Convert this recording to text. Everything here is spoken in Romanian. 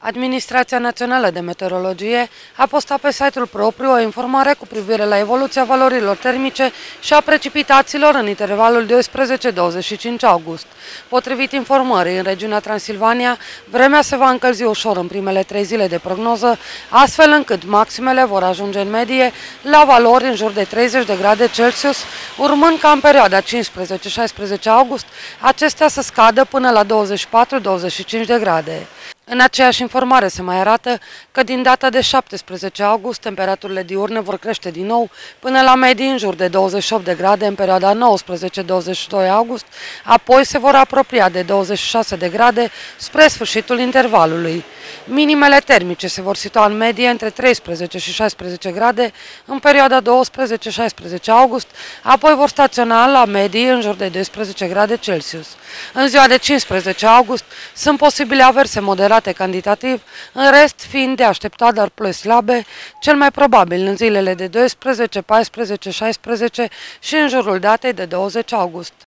Administrația Națională de Meteorologie a postat pe site-ul propriu o informare cu privire la evoluția valorilor termice și a precipitațiilor în intervalul 12-25 august. Potrivit informării, în regiunea Transilvania, vremea se va încălzi ușor în primele 3 zile de prognoză, astfel încât maximele vor ajunge în medie la valori în jur de 30 de grade Celsius, urmând ca în perioada 15-16 august acestea să scadă până la 24-25 de grade. În aceeași informare se mai arată că din data de 17 august temperaturile diurne vor crește din nou până la medii în jur de 28 de grade în perioada 19-22 august, apoi se vor apropia de 26 de grade spre sfârșitul intervalului. Minimele termice se vor situa în medie între 13 și 16 grade în perioada 12-16 august, apoi vor staționa la medii în jur de 12 grade Celsius. În ziua de 15 august sunt posibile averse moderate cantitativ, în rest fiind de așteptat doar ploi slabe, cel mai probabil în zilele de 12, 14, 16 și în jurul datei de 20 august.